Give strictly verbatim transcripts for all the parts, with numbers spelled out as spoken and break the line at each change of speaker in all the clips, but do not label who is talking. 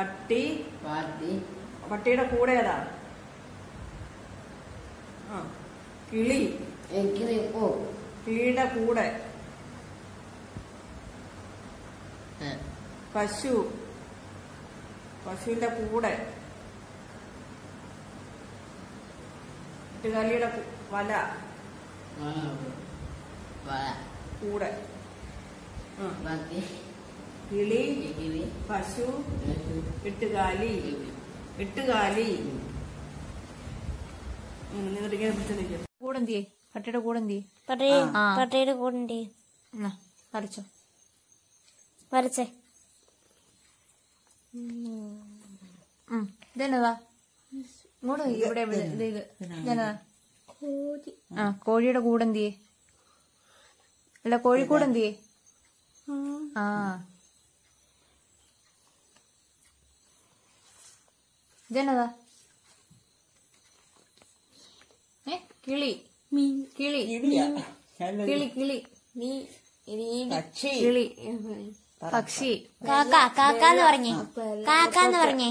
പട്ടി
പട്ടി
പട്ടിയുടെ കൂടെ ഏതാ? ആ കിളി കിളിയുടെ കൂടെ പശു പശുവിന്റെ കൂടെ എട്ടുകാലിയുടെ വല കൂടെ കിളി പശു എട്ടുകാലി എട്ടുകാലി കൂടെന്തിയേ പട്ടിയുടെ കൂടെന്തിയേ
പട്ടിയുടെ കൂടെ
വരച്ചോ
വരച്ചേ
ഇതെന്നതാ ഇങ്ങോട്ട് ഇവിടെ ഇത് ഇതെന്നതാ ആ കോഴിയുടെ കൂടെന്തിയേ അല്ല കോഴിക്കൂടെന്തിയേ ആ ഇതെന്നതാ ഏ കിളി കിളി കിളി കിളി കിളി പക്ഷി
കാക്ക കാക്കാന്ന് പറഞ്ഞേ കാക്കാന്ന് പറഞ്ഞേ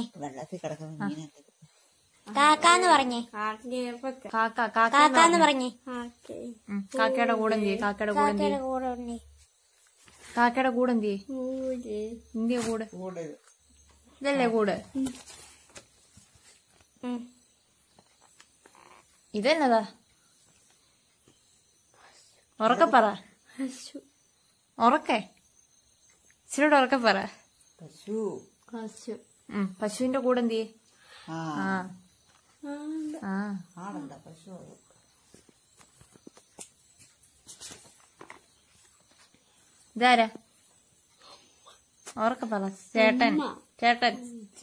കാക്കാന്ന് പറഞ്ഞേ
കാക്ക
കാക്കാന്ന് പറഞ്ഞേ
കാക്കയുടെ കൂടെ എന്തിയെ കാക്കയുടെ കൂടെ എന്തിയെ കാക്കയുടെ കൂടെ എന്തിയെ ഇന്ത്യ കൂടെ ഇതല്ലേ കൂടെ ഇതെന്നതാ ഉറക്കെ പറ ഉറക്കെ ഇച്ചിരിയോടെ ഉറക്കെ പറ പശുവിന്റെ കൂടെ എന്തിയെ ആ ഇതാരാ ഉറക്കെ പറ ചേട്ടൻ ചേട്ടൻ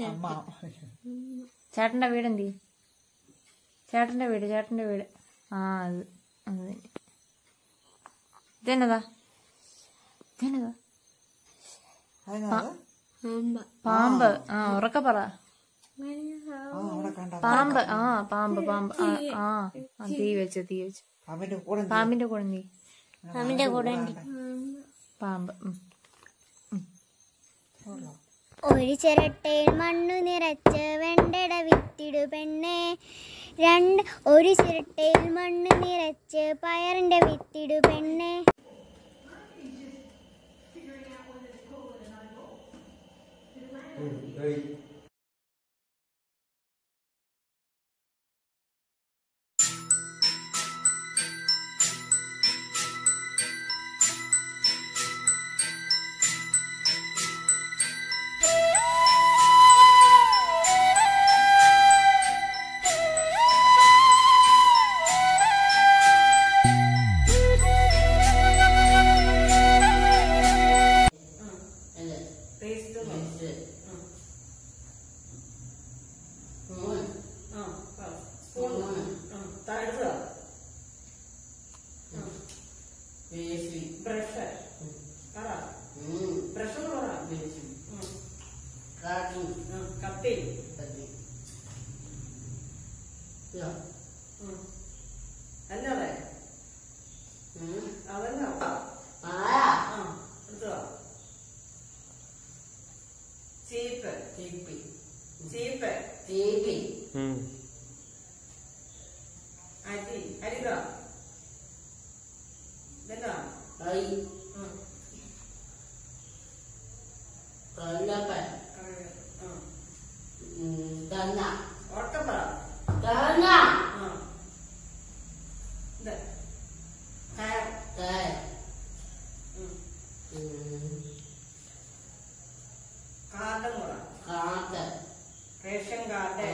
ചേട്ടന്റെ വീട് എന്തി ചേട്ടന്റെ വീട് ചേട്ടന്റെ വീട് ആ അത് അത് ഇതെന്നതാ ഇതെന്നതാ പാമ്പ് ആ ഉറക്കെ പറ പാമ്പ് ആ പാമ്പ് പാമ്പ് ആ തീ വെച്ച് തീ വെച്ച് പാമ്പിന്റെ കൂടെ നീ
പാമ്പിന്റെ കൂടെ
പാമ്പ്
ഒരു ചിരട്ടയിൽ മണ്ണു നിറച്ച് വെണ്ടട വിത്തിടു പെണ്ണെ രണ്ട് ഒരു ചിരട്ടയിൽ മണ്ണ് നിറച്ച് പയറിന്റെ വിത്തിടു പെണ്ണെ
അല്ലേ അതല്ല ചീപ്പ് ചീപ്പ് ചീപ്പ് ചീപ്പി അരി അരിക ഇതെന്താ കൊല്ലപ്പൻ തന്ന ഓട്ടപ്പറ തന്ന കാർഡ് മുറ കാർഡ് റേഷൻ കാർഡ്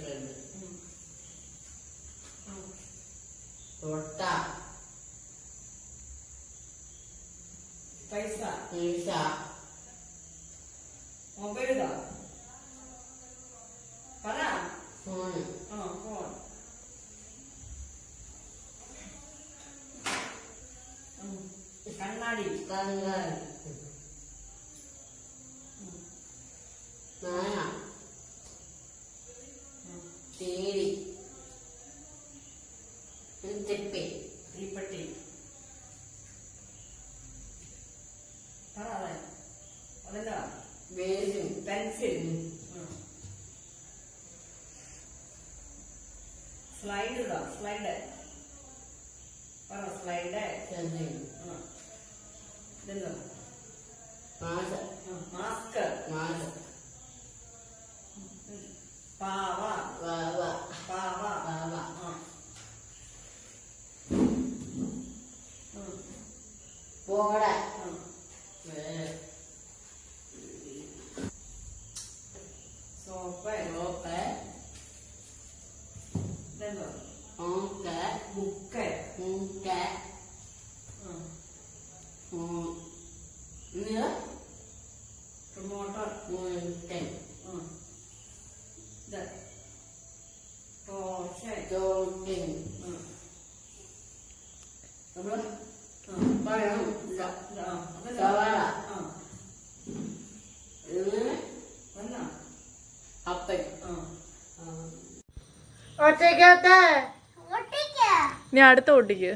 തൊട്ട പൈസ പൈസ മൊബൈൽ പറ ഫോൺ ആ ഫോൺ കണ്ണാടി കണ്ണാടി നായ തേടി തെപ്പി തീപ്പെട്ടി പറ അതെന്താ പെൻസിൽ
സ്ലൈഡ് ഇതാ സ്ലൈഡ് പറ സ്ലൈഡ് ഇതെന്താ മാസ്ക് പാവ പാവ
പോട
സോപ്പ്
സോപ്പ്
ഇതെന്താ
ഓങ്ക
ബുക്ക്
മൂക്ക
ടൊമാറ്റോ
മൂക്കൻ
ഇത് ദോശ
ചോട്ടിൻ പഴം സവാള അപ്പൻ
ഒറ്റയ്ക്കത്തെ
ഒട്ടിക്ക
നീ അടുത്ത ഒട്ടിക്ക്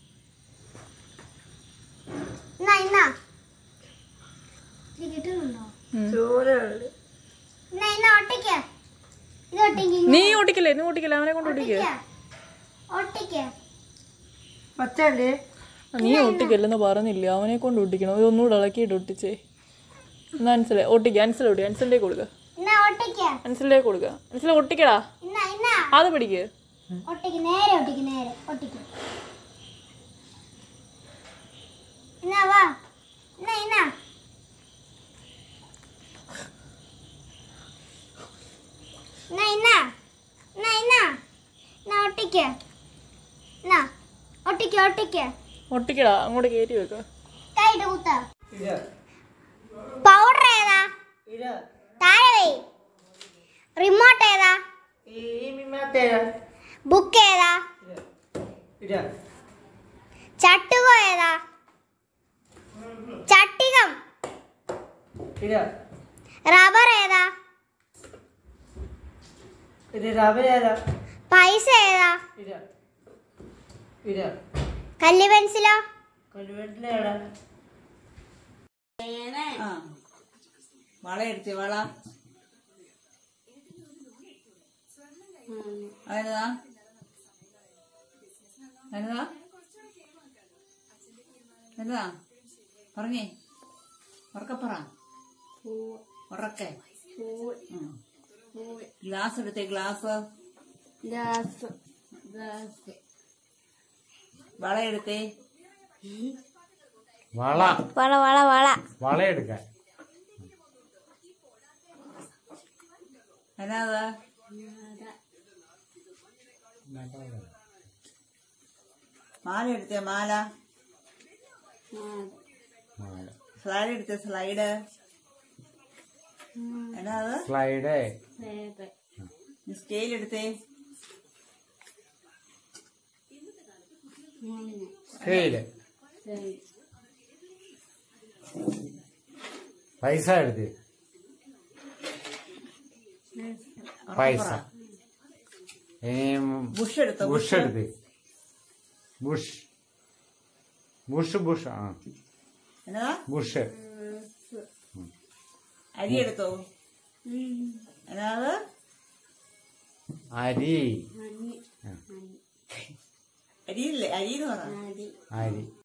എന്നാ എന്നാ ഇത് കിട്ടുന്നുണ്ടോ
ചോറുണ്ട്
എന്നാ എന്നാ ഒട്ടിക്ക ഇത് ഒട്ടിക്ക്
നീ ഒട്ടിക്കല്ലേ നീ ഒട്ടിക്കല്ലേ അവനെ കൊണ്ട് ഒട്ടിക്ക്
ഒട്ടിക്ക
ഒറ്റല്ലേ നീ ഒട്ടിക്കല്ലെന്ന് പറഞ്ഞില്ലേ അവനെ കൊണ്ട് ഒട്ടിക്കണം ഇതൊന്നുകൂടെ ഇളക്കിയിട്ട് ഒട്ടിച്ചേ എന്നാ മനസ്സിലായി ഒട്ടിക്ക അൻസിൽ ഒട്ടി അൻസിലേക്ക് കൊടുക്ക
എന്നാ ഒട്ടിക്ക
അൻസിലേക്ക് കൊടുക്ക അൻസിൽ ഒട്ടിക്കടാ
എന്നാ എന്നാ
അത് പിടിക്ക്
ഒട്ടിക്ക് നേരെ ഒട്ടിക്ക് നേരെ ഒട്ടിക്ക് എന്നാ വാ എന്നാ എന്നാ എന്നാ എന്നാ എന്നാ എന്നാ എന്നാ ഒട്ടിക്ക് എന്നാ ഒട്ടിക്ക് ഒട്ടിക്ക്
ഒട്ടിക്കടാ അങ്ങോട്ട് കയറ്റി വെക്ക
കൈയിട്ട് കുത്ത പൗഡർ ഏതാ താഴെ റിമോട്ട് ഏതാ ബുക്ക് ഏതാ ചട്ടുക ഏതാ ചട്ടികം റബ്ബർ ഏതാ പൈസ ഏതാ കല്ല് പെൻസിലോ
വള എടുത്തേ വള അതിനതാ എന്നതാ എന്നതാ പറഞ്ഞേ ഉറക്കപ്പറ ഉറക്കെ ഗ്ലാസ് എടുത്തേ ഗ്ലാസ് വള എടുത്തേ
വള
വള വള വള
വള എടുക്കാൻ
എന്നതാ മാല എടുത്തേ മാല സ്ലൈഡ് എടുത്തേ സ്ലൈഡ് എന്നാ
സ്ലൈഡ്
സ്കെയിൽ എടുത്തേ
സ്കെയില് പൈസ എടുത്ത് പൈസ
ബുഷ് എടുത്തോ
ബുഷ് എടുത്ത് ബുഷ് ബുഷ് ബുഷ് ആ
എന്നാ
ബുഷ്
അരി എടുത്തോ എന്നാ
അരി
അരിയില്ലേ അരി എന്ന് പറ
അരി